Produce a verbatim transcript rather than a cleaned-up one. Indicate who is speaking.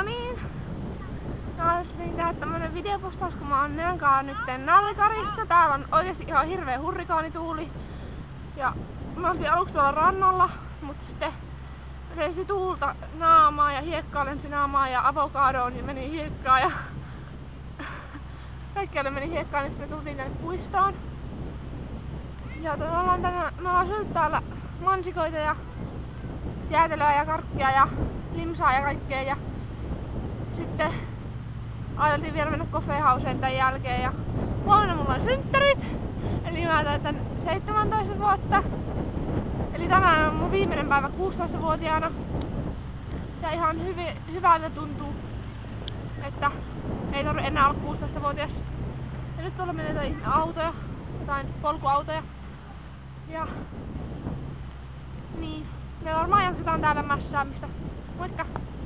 Speaker 1: No niin. Mä ajattelin tehdä tämmönen videopostaus, kun mä oon Neankaan nytten Nalkarissa. Täällä on oikeesti ihan hirveä hurrikaanituuli. Ja mä oltiin aluksi tuolla rannalla, mut sitten lensi tuulta naamaa ja hiekkaa lensi naamaa ja avokadoon niin meni hiekkaa ja kaikkialle meni hiekkaa, niin sitten me tultiin tänne puistoon. Ja me ollaan tänään, me ollaan syönyt täällä mansikoita ja jäätelöä ja karkkia ja limsaa ja kaikkea ja sitten ajateltiin vielä mennä Coffeehouseen tän jälkeen ja huomenna mulla on synttärit, eli mä täytän seitsemäntoista vuotta. Eli tänään on mun viimeinen päivä kuusitoistavuotiaana ja ihan hyvin, hyvältä tuntuu, että ei tarvi enää olla kuusitoistavuotias. Ja nyt tuolla menee jotain autoja, jotain polkuautoja. Ja niin, me varmaan jatketaan täällä mässäämistä. Moikka!